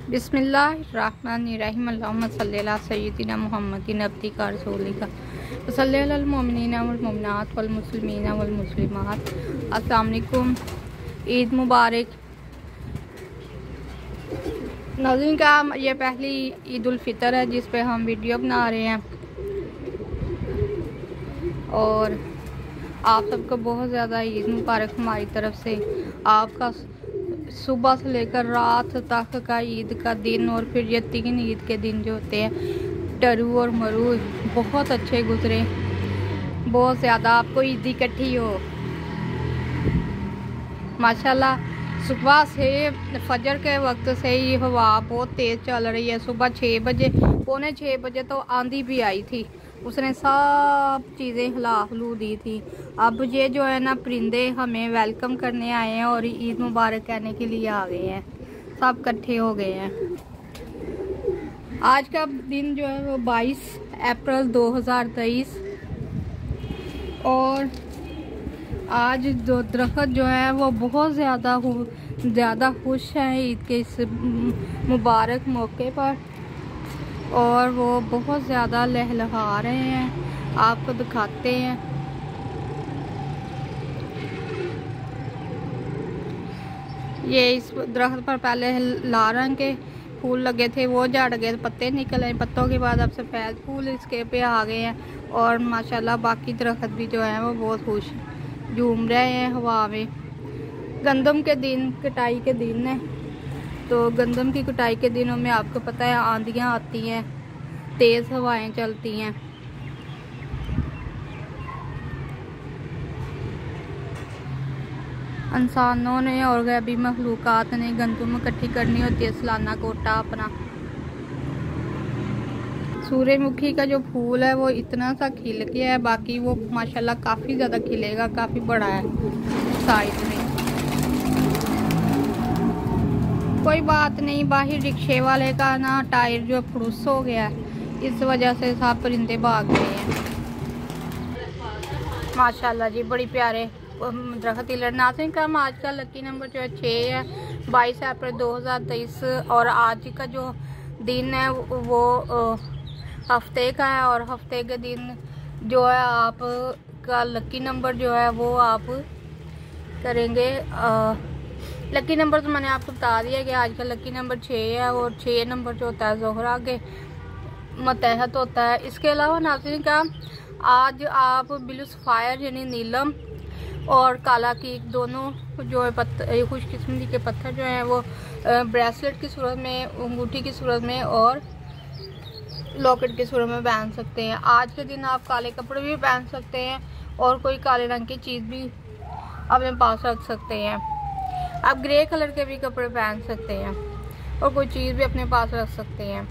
बिस्मिल्लाहिर्रहमानिर्रहीम अल्लाहुम्मा सल्ली अला सय्यिदिना मुहम्मदिन अब्दिका रसूलिका व सल्ली अलल मुमिनीना वल मुमिनात वल मुस्लिमीना वल मुस्लिमात। अस्सलाम वालेकुम, ईद मुबारक। नाज़रीन का ये पहली ईद उल फितर है जिस पे हम वीडियो बना रहे हैं और आप सबको बहुत ज़्यादा ईद मुबारक हमारी तरफ से। आपका सुबह से लेकर रात तक का ईद का दिन और फिर ये 3 ईद के दिन जो होते हैं टरू और मरू बहुत अच्छे गुजरे, बहुत ज़्यादा आपको ईद इकट्ठी हो माशाल्लाह। सुबह से फजर के वक्त से ही हवा बहुत तेज़ चल रही है। सुबह 6 बजे, पौने 6 बजे तो आंधी भी आई थी, उसने सब चीज़ें हिला दी थी। अब ये जो है ना परिंदे हमें वेलकम करने आए हैं और ईद मुबारक कहने के लिए आ गए हैं, सब इकट्ठे हो गए हैं। आज का दिन जो है वो 22 अप्रैल 2023 और आज जो दरख्त जो है वो बहुत ज़्यादा खुश है ईद के इस मुबारक मौके पर और वो बहुत ज़्यादा लहलहा रहे हैं। आपको दिखाते हैं। ये इस दरख्त पर पहले लाल रंग के फूल लगे थे, वो झड़ गए, पत्ते निकले, पत्तों के बाद अब सफ़ेद फूल इसके पे आ गए हैं और माशाल्लाह बाकी दरख्त भी जो है वो बहुत खुश झूम रहे हैं हवा में। गंदम के दिन, कटाई के दिन है, तो गंदम की कटाई के दिनों में आपको पता है आंधियाँ आती हैं, तेज़ हवाएं चलती हैं। इंसानों ने और गैबी मखलूक़ात ने गंदम इकट्ठी करनी होती है, सालाना कोटा अपना। सूरजमुखी का जो फूल है वो इतना सा खिल गया है, बाकी वो माशाल्लाह काफ़ी ज़्यादा खिलेगा, काफ़ी बड़ा है साइज में। कोई बात नहीं, बाहर रिक्शे वाले का ना टायर जो फुरुस हो गया है, इस वजह से सब परिंदे भाग गए हैं। माशाल्लाह जी बड़ी प्यारे दरख्त नाज़रीन का। आज का लकी नंबर जो है 6 है, 22 अप्रैल 2023 और आज का जो दिन है वो हफ्ते का है और हफ्ते के दिन जो है आप का लकी नंबर जो है वो आप करेंगे। लकी नंबर तो मैंने आपको बता दिया कि आज का लकी नंबर 6 है और 6 नंबर जो होता है ज़ोहरा के मतहत होता है। इसके अलावा नाज़रीन का आज आप ब्लू सफ़ायर यानी नीलम और काला की दोनों जो है पत्थर, खुशकिस्मती के पत्थर जो हैं वो ब्रेसलेट की सूरत में, अंगूठी की सूरत में और लॉकेट की सूरत में पहन सकते हैं। आज के दिन आप काले कपड़े भी पहन सकते हैं और कोई काले रंग की चीज़ भी अपने पास रख सकते हैं। आप ग्रे कलर के भी कपड़े पहन सकते हैं और कोई चीज़ भी अपने पास रख सकते हैं।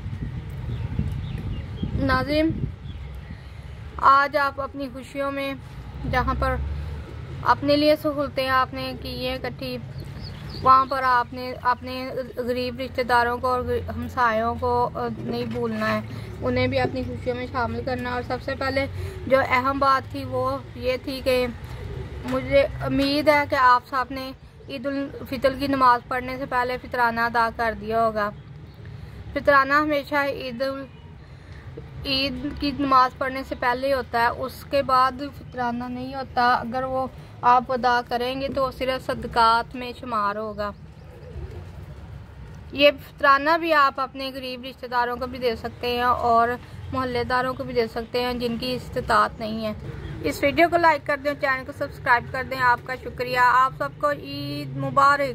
नाज़रीन आज आप अपनी खुशियों में जहाँ पर अपने लिए सहूलतें आपने की है इकट्ठी, वहाँ पर आपने अपने गरीब रिश्तेदारों को और हमसायों को नहीं भूलना है, उन्हें भी अपनी खुशियों में शामिल करना। और सबसे पहले जो अहम बात थी वो ये थी कि मुझे उम्मीद है कि आप सब ने ईद उल फितर की नमाज़ पढ़ने से पहले फितराना अदा कर दिया होगा। फितराना हमेशा ईद की नमाज़ पढ़ने से पहले ही होता है, उसके बाद फितराना नहीं होता। अगर वो आप अदा करेंगे तो सिर्फ सदकात में शुमार होगा। ये फितराना भी आप अपने गरीब रिश्तेदारों को भी दे सकते हैं और मोहल्लेदारों को भी दे सकते हैं जिनकी इस्तिताअत नहीं है। इस वीडियो को लाइक कर दें, चैनल को सब्सक्राइब कर दें। आपका शुक्रिया। आप सबको ईद मुबारक।